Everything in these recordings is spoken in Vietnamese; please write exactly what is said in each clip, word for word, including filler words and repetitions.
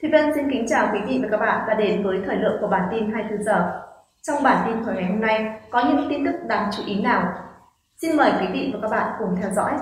Thùy Vân xin kính chào quý vị và các bạn đã đến với thời lượng của bản tin hai mươi tư giờ. Trong bản tin của ngày hôm nay có những tin tức đáng chú ý nào? Xin mời quý vị và các bạn cùng theo dõi.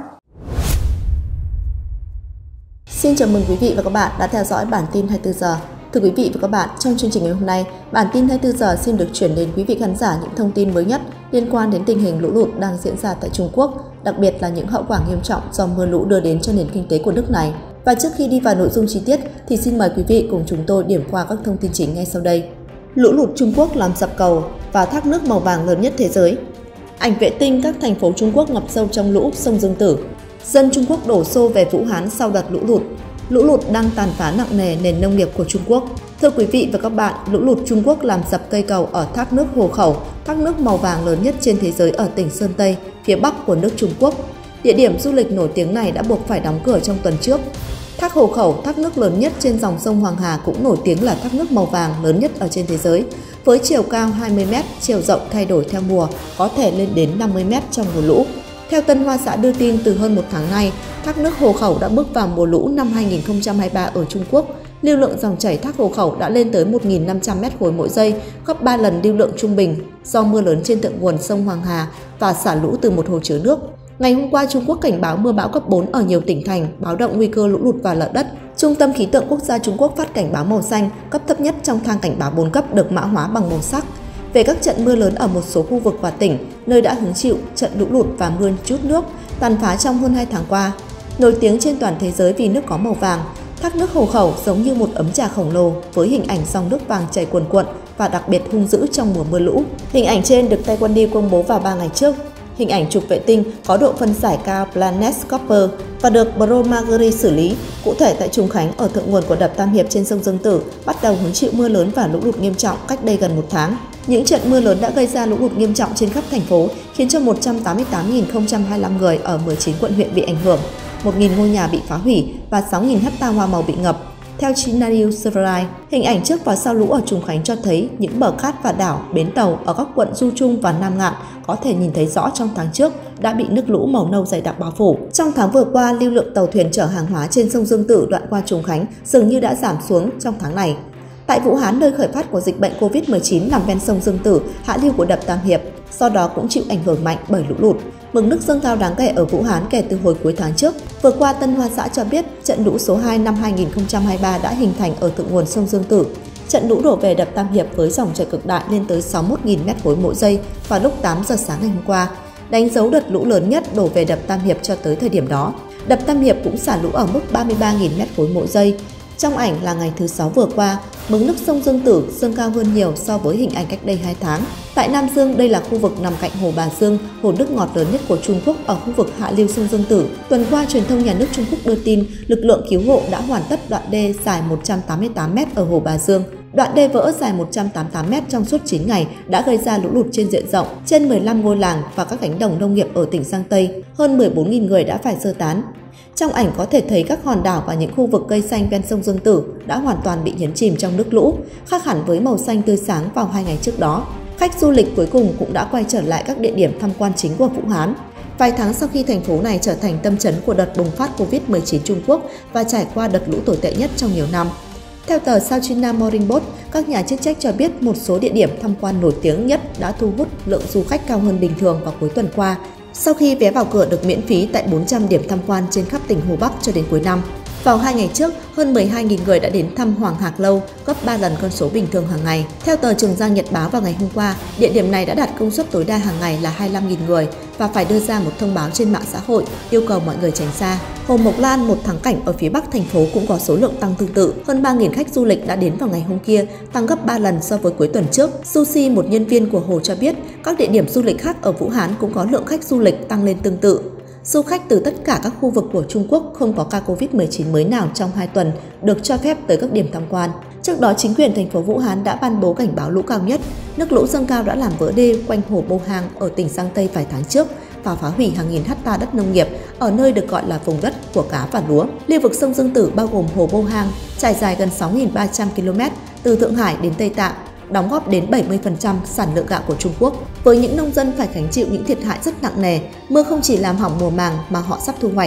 Xin chào mừng quý vị và các bạn đã theo dõi bản tin hai mươi tư giờ. Thưa quý vị và các bạn, trong chương trình ngày hôm nay, bản tin hai mươi tư giờ xin được chuyển đến quý vị khán giả những thông tin mới nhất liên quan đến tình hình lũ lụt đang diễn ra tại Trung Quốc, đặc biệt là những hậu quả nghiêm trọng do mưa lũ đưa đến cho nền kinh tế của nước này. Và trước khi đi vào nội dung chi tiết thì xin mời quý vị cùng chúng tôi điểm qua các thông tin chính ngay sau đây. Lũ lụt Trung Quốc làm sập cầu và thác nước màu vàng lớn nhất thế giới. Ảnh vệ tinh các thành phố Trung Quốc ngập sâu trong lũ sông Dương Tử. Dân Trung Quốc đổ xô về Vũ Hán sau đợt lũ lụt. Lũ lụt đang tàn phá nặng nề nền nông nghiệp của Trung Quốc. Thưa quý vị và các bạn, lũ lụt Trung Quốc làm sập cây cầu ở thác nước Hồ Khẩu, thác nước màu vàng lớn nhất trên thế giới ở tỉnh Sơn Tây, phía bắc của nước Trung Quốc. Địa điểm du lịch nổi tiếng này đã buộc phải đóng cửa trong tuần trước. Thác Hồ Khẩu, thác nước lớn nhất trên dòng sông Hoàng Hà cũng nổi tiếng là thác nước màu vàng lớn nhất ở trên thế giới. Với chiều cao hai mươi mét, chiều rộng thay đổi theo mùa, có thể lên đến năm mươi mét trong mùa lũ. Theo Tân Hoa Xã đưa tin, từ hơn một tháng nay, thác nước Hồ Khẩu đã bước vào mùa lũ năm hai nghìn không trăm hai mươi ba ở Trung Quốc. Lưu lượng dòng chảy thác Hồ Khẩu đã lên tới một nghìn năm trăm mét khối mỗi giây, gấp ba lần lưu lượng trung bình do mưa lớn trên thượng nguồn sông Hoàng Hà và xả lũ từ một hồ chứa nước. Ngày hôm qua, Trung Quốc cảnh báo mưa bão cấp bốn ở nhiều tỉnh thành, báo động nguy cơ lũ lụt và lở đất. Trung tâm Khí tượng Quốc gia Trung Quốc phát cảnh báo màu xanh, cấp thấp nhất trong thang cảnh báo bốn cấp được mã hóa bằng màu sắc. Về các trận mưa lớn ở một số khu vực và tỉnh, nơi đã hứng chịu trận lũ lụt và mưa trút nước, tàn phá trong hơn hai tháng qua. Nổi tiếng trên toàn thế giới vì nước có màu vàng, thác nước Hồ Khẩu giống như một ấm trà khổng lồ với hình ảnh dòng nước vàng chảy cuồn cuộn và đặc biệt hung dữ trong mùa mưa lũ. Hình ảnh trên được Taekwondo công bố vào ba ngày trước. Hình ảnh chụp vệ tinh có độ phân giải cao PlanetScope và được Pro Margerie xử lý. Cụ thể tại Trùng Khánh ở thượng nguồn của đập Tam Hiệp trên sông Dương Tử bắt đầu hứng chịu mưa lớn và lũ lụt nghiêm trọng cách đây gần một tháng. Những trận mưa lớn đã gây ra lũ lụt nghiêm trọng trên khắp thành phố, khiến cho một trăm tám mươi tám nghìn không trăm hai mươi lăm người ở mười chín quận huyện bị ảnh hưởng, một nghìn ngôi nhà bị phá hủy và sáu nghìn ha hoa màu bị ngập. Theo China News Service, hình ảnh trước và sau lũ ở Trùng Khánh cho thấy những bờ cát và đảo, bến tàu ở các quận Du Trung và Nam Ngạn có thể nhìn thấy rõ trong tháng trước đã bị nước lũ màu nâu dày đặc bao phủ. Trong tháng vừa qua, lưu lượng tàu thuyền chở hàng hóa trên sông Dương Tử đoạn qua Trùng Khánh dường như đã giảm xuống trong tháng này. Tại Vũ Hán, nơi khởi phát của dịch bệnh Covid mười chín nằm ven sông Dương Tử, hạ lưu của đập Tam Hiệp, do đó cũng chịu ảnh hưởng mạnh bởi lũ lụt. Mực nước dâng cao đáng kể ở Vũ Hán kể từ hồi cuối tháng trước. Vừa qua, Tân Hoa Xã cho biết trận lũ số hai năm hai nghìn không trăm hai mươi ba đã hình thành ở thượng nguồn sông Dương Tử. Trận lũ đổ về đập Tam Hiệp với dòng chảy cực đại lên tới sáu mươi mốt nghìn mét khối mỗi giây vào lúc tám giờ sáng ngày hôm qua, đánh dấu đợt lũ lớn nhất đổ về đập Tam Hiệp cho tới thời điểm đó. Đập Tam Hiệp cũng xả lũ ở mức ba mươi ba nghìn mét khối mỗi giây. Trong ảnh là ngày thứ sáu vừa qua, mực nước sông Dương Tử dâng cao hơn nhiều so với hình ảnh cách đây hai tháng. Tại Nam Dương, đây là khu vực nằm cạnh hồ Bà Dương, hồ nước ngọt lớn nhất của Trung Quốc ở khu vực hạ lưu sông Dương Tử. Tuần qua, truyền thông nhà nước Trung Quốc đưa tin lực lượng cứu hộ đã hoàn tất đoạn đê dài một trăm tám mươi tám mét ở hồ Bà Dương. Đoạn đê vỡ dài một trăm tám mươi tám mét trong suốt chín ngày đã gây ra lũ lụt trên diện rộng, trên mười lăm ngôi làng và các cánh đồng nông nghiệp ở tỉnh Giang Tây. Hơn mười bốn nghìn người đã phải sơ tán. Trong ảnh có thể thấy các hòn đảo và những khu vực cây xanh ven sông Dương Tử đã hoàn toàn bị nhấn chìm trong nước lũ, khác hẳn với màu xanh tươi sáng vào hai ngày trước đó. Khách du lịch cuối cùng cũng đã quay trở lại các địa điểm tham quan chính của Vũ Hán. Vài tháng sau khi thành phố này trở thành tâm chấn của đợt bùng phát Covid mười chín Trung Quốc và trải qua đợt lũ tồi tệ nhất trong nhiều năm. Theo tờ South China Morning Post, các nhà chức trách cho biết một số địa điểm tham quan nổi tiếng nhất đã thu hút lượng du khách cao hơn bình thường vào cuối tuần qua, sau khi vé vào cửa được miễn phí tại bốn trăm điểm tham quan trên khắp tỉnh Hồ Bắc cho đến cuối năm. Vào hai ngày trước, hơn mười hai nghìn người đã đến thăm Hoàng Hạc Lâu, gấp ba lần con số bình thường hàng ngày. Theo tờ Trường Giang Nhật Báo vào ngày hôm qua, địa điểm này đã đạt công suất tối đa hàng ngày là hai mươi lăm nghìn người và phải đưa ra một thông báo trên mạng xã hội yêu cầu mọi người tránh xa. Hồ Mộc Lan, một thắng cảnh ở phía bắc thành phố cũng có số lượng tăng tương tự. Hơn ba nghìn khách du lịch đã đến vào ngày hôm kia, tăng gấp ba lần so với cuối tuần trước. Sushi, một nhân viên của hồ cho biết, các địa điểm du lịch khác ở Vũ Hán cũng có lượng khách du lịch tăng lên tương tự. Du khách từ tất cả các khu vực của Trung Quốc không có ca Covid mười chín mới nào trong hai tuần được cho phép tới các điểm tham quan. Trước đó, chính quyền thành phố Vũ Hán đã ban bố cảnh báo lũ cao nhất. Nước lũ dâng cao đã làm vỡ đê quanh hồ Bô Hang ở tỉnh Giang Tây vài tháng trước và phá hủy hàng nghìn hecta đất nông nghiệp ở nơi được gọi là vùng đất của cá và lúa. Lưu vực sông Dương Tử bao gồm hồ Bô Hang trải dài gần sáu nghìn ba trăm ki lô mét từ Thượng Hải đến Tây Tạng, đóng góp đến bảy mươi phần trăm sản lượng gạo của Trung Quốc. Với những nông dân phải gánh chịu những thiệt hại rất nặng nề, mưa không chỉ làm hỏng mùa màng mà họ sắp thu hoạch.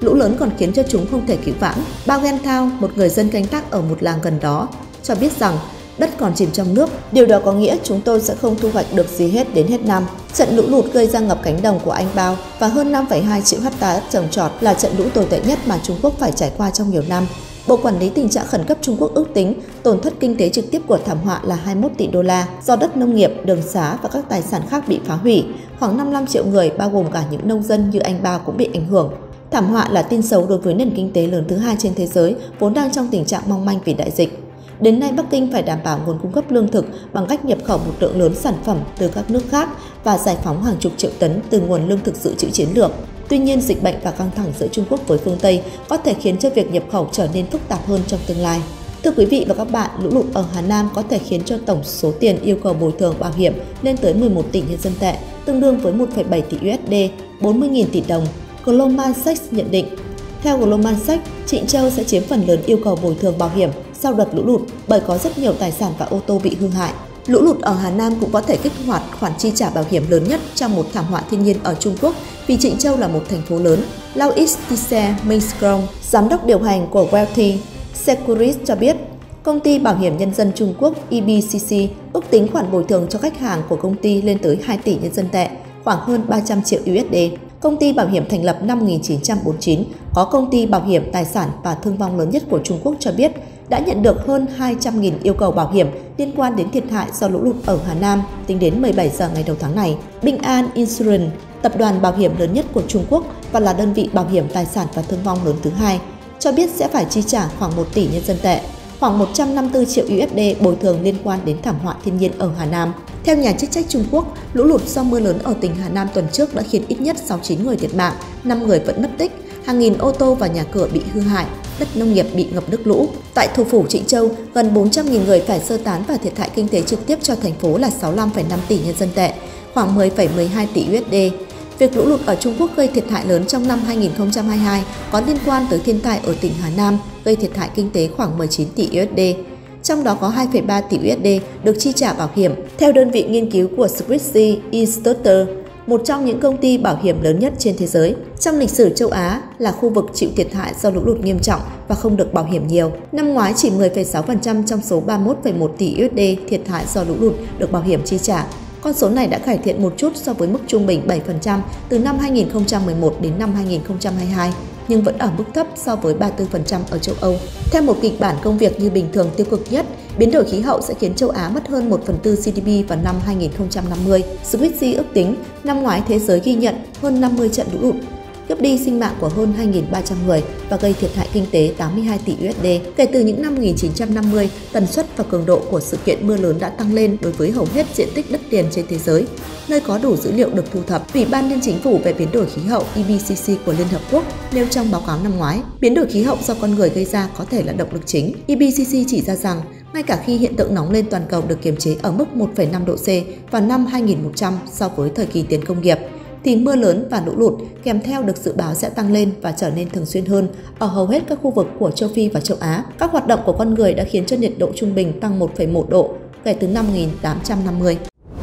lũ lớn còn khiến cho chúng không thể cứu vãn. Bao Gentao, một người dân canh tác ở một làng gần đó, cho biết rằng đất còn chìm trong nước. Điều đó có nghĩa chúng tôi sẽ không thu hoạch được gì hết đến hết năm. Trận lũ lụt gây ra ngập cánh đồng của anh Bao và hơn năm phẩy hai triệu hectare đất trồng trọt là trận lũ tồi tệ nhất mà Trung Quốc phải trải qua trong nhiều năm. Bộ Quản lý Tình trạng Khẩn cấp Trung Quốc ước tính tổn thất kinh tế trực tiếp của thảm họa là hai mươi mốt tỷ đô la do đất nông nghiệp, đường xá và các tài sản khác bị phá hủy. Khoảng năm mươi lăm triệu người, bao gồm cả những nông dân như anh Bao, cũng bị ảnh hưởng. Thảm họa là tin xấu đối với nền kinh tế lớn thứ hai trên thế giới, vốn đang trong tình trạng mong manh vì đại dịch. Đến nay, Bắc Kinh phải đảm bảo nguồn cung cấp lương thực bằng cách nhập khẩu một lượng lớn sản phẩm từ các nước khác và giải phóng hàng chục triệu tấn từ nguồn lương thực dự trữ chiến lược. Tuy nhiên, dịch bệnh và căng thẳng giữa Trung Quốc với phương Tây có thể khiến cho việc nhập khẩu trở nên phức tạp hơn trong tương lai. Thưa quý vị và các bạn, lũ lụt ở Hà Nam có thể khiến cho tổng số tiền yêu cầu bồi thường bảo hiểm lên tới mười một tỷ nhân dân tệ, tương đương với một phẩy bảy tỷ u ét đê, bốn mươi nghìn tỷ đồng. Goldman Sachs nhận định. Theo Goldman Sachs, Trịnh Châu sẽ chiếm phần lớn yêu cầu bồi thường bảo hiểm sau đợt lũ lụt bởi có rất nhiều tài sản và ô tô bị hư hại. Lũ lụt ở Hà Nam cũng có thể kích hoạt khoản chi trả bảo hiểm lớn nhất trong một thảm họa thiên nhiên ở Trung Quốc vì Trịnh Châu là một thành phố lớn. Louis Tisse Mingstrong, giám đốc điều hành của Wealthy Securities cho biết, công ty bảo hiểm nhân dân Trung Quốc e bê xê xê ước tính khoản bồi thường cho khách hàng của công ty lên tới hai tỷ nhân dân tệ, khoảng hơn ba trăm triệu u ét đê. Công ty bảo hiểm thành lập năm một nghìn chín trăm bốn mươi chín, có công ty bảo hiểm tài sản và thương vong lớn nhất của Trung Quốc cho biết đã nhận được hơn hai trăm nghìn yêu cầu bảo hiểm liên quan đến thiệt hại do lũ lụt ở Hà Nam tính đến mười bảy giờ ngày đầu tháng này. Bình An Insurance, tập đoàn bảo hiểm lớn nhất của Trung Quốc và là đơn vị bảo hiểm tài sản và thương vong lớn thứ hai, cho biết sẽ phải chi trả khoảng một tỷ nhân dân tệ, khoảng một trăm năm mươi tư triệu u ét đê bồi thường liên quan đến thảm họa thiên nhiên ở Hà Nam. Theo nhà chức trách Trung Quốc, lũ lụt do mưa lớn ở tỉnh Hà Nam tuần trước đã khiến ít nhất sáu mươi chín người thiệt mạng, năm người vẫn mất tích, hàng nghìn ô tô và nhà cửa bị hư hại, đất nông nghiệp bị ngập nước lũ. Tại thủ phủ Trịnh Châu, gần bốn trăm nghìn người phải sơ tán và thiệt hại kinh tế trực tiếp cho thành phố là sáu mươi lăm phẩy năm tỷ nhân dân tệ, khoảng mười phẩy mười hai tỷ u ét đê. Việc lũ lụt ở Trung Quốc gây thiệt hại lớn trong năm hai nghìn không trăm hai mươi hai có liên quan tới thiên tai ở tỉnh Hà Nam, gây thiệt hại kinh tế khoảng mười chín tỷ u ét đê. Trong đó có hai phẩy ba tỷ u ét đê được chi trả bảo hiểm. Theo đơn vị nghiên cứu của Swiss Institute, một trong những công ty bảo hiểm lớn nhất trên thế giới, trong lịch sử châu Á là khu vực chịu thiệt hại do lũ lụt nghiêm trọng và không được bảo hiểm nhiều. Năm ngoái chỉ mười phẩy sáu phần trăm trong số ba mươi mốt phẩy một tỷ u ét đê thiệt hại do lũ lụt được bảo hiểm chi trả. Con số này đã cải thiện một chút so với mức trung bình bảy phần trăm từ năm hai nghìn không trăm mười một đến năm hai nghìn không trăm hai mươi hai, nhưng vẫn ở mức thấp so với ba mươi tư phần trăm ở châu Âu. Theo một kịch bản công việc như bình thường tiêu cực nhất, biến đổi khí hậu sẽ khiến châu Á mất hơn một phần tư giê đê pê vào năm hai nghìn không trăm năm mươi. Swiss ước tính năm ngoái thế giới ghi nhận hơn năm mươi trận lũ lụt, cướp đi sinh mạng của hơn hai nghìn ba trăm người và gây thiệt hại kinh tế tám mươi hai tỷ u ét đê. Kể từ những năm một nghìn chín trăm năm mươi, tần suất và cường độ của sự kiện mưa lớn đã tăng lên đối với hầu hết diện tích đất liền trên thế giới, nơi có đủ dữ liệu được thu thập. Ủy ban Liên Chính phủ về biến đổi khí hậu e bê xê xê của Liên Hợp Quốc nêu trong báo cáo năm ngoái, biến đổi khí hậu do con người gây ra có thể là động lực chính. e bê xê xê chỉ ra rằng, ngay cả khi hiện tượng nóng lên toàn cầu được kiềm chế ở mức một phẩy năm độ C vào năm hai nghìn một trăm so với thời kỳ tiền công nghiệp, thì mưa lớn và lũ lụt kèm theo được dự báo sẽ tăng lên và trở nên thường xuyên hơn ở hầu hết các khu vực của châu Phi và châu Á. Các hoạt động của con người đã khiến cho nhiệt độ trung bình tăng một phẩy một độ kể từ năm một nghìn tám trăm năm mươi.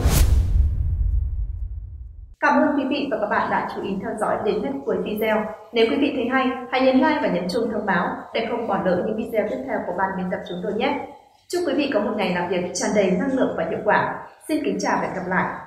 Cảm ơn quý vị và các bạn đã chú ý theo dõi đến hết cuối video. Nếu quý vị thấy hay, hãy nhấn like và nhấn chuông thông báo để không bỏ lỡ những video tiếp theo của ban biên tập chúng tôi nhé. Chúc quý vị có một ngày làm việc tràn đầy năng lượng và hiệu quả. Xin kính chào và hẹn gặp lại.